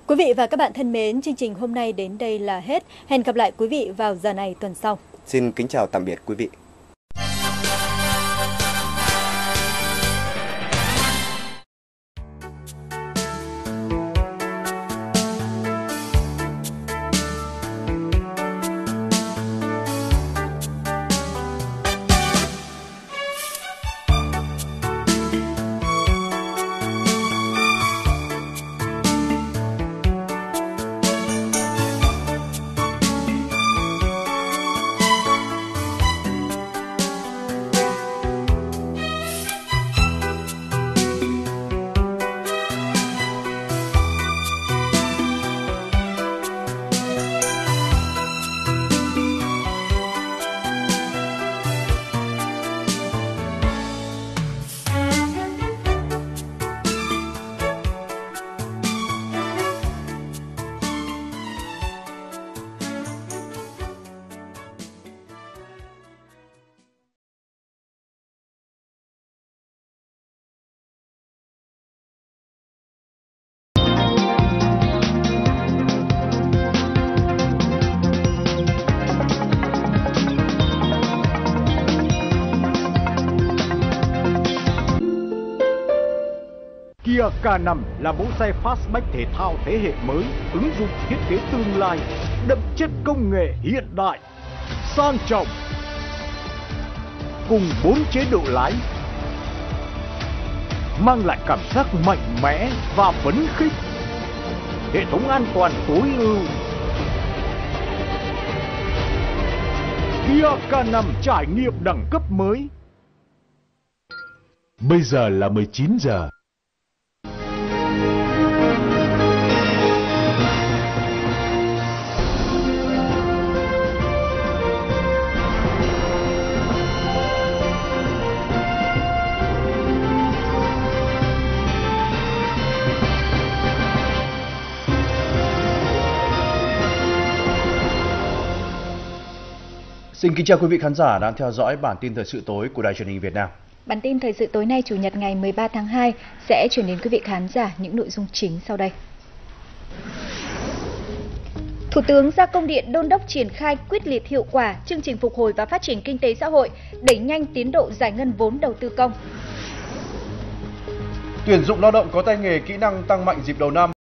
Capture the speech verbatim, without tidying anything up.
Quý vị và các bạn thân mến, chương trình hôm nay đến đây là hết. Hẹn gặp lại quý vị vào giờ này tuần sau. Xin kính chào tạm biệt quý vị. Kia K năm là mẫu xe fastback thể thao thế hệ mới, ứng dụng thiết kế tương lai, đậm chất công nghệ hiện đại, sang trọng, cùng bốn chế độ lái, mang lại cảm giác mạnh mẽ và phấn khích. Hệ thống an toàn tối ưu. Kia K năm trải nghiệm đẳng cấp mới. Bây giờ là mười chín giờ. Xin kính chào quý vị khán giả đang theo dõi bản tin thời sự tối của Đài Truyền hình Việt Nam. Bản tin thời sự tối nay Chủ nhật ngày mười ba tháng hai sẽ chuyển đến quý vị khán giả những nội dung chính sau đây. Thủ tướng ra công điện đôn đốc triển khai quyết liệt hiệu quả chương trình phục hồi và phát triển kinh tế xã hội, đẩy nhanh tiến độ giải ngân vốn đầu tư công. Tuyển dụng lao động có tay nghề kỹ năng tăng mạnh dịp đầu năm.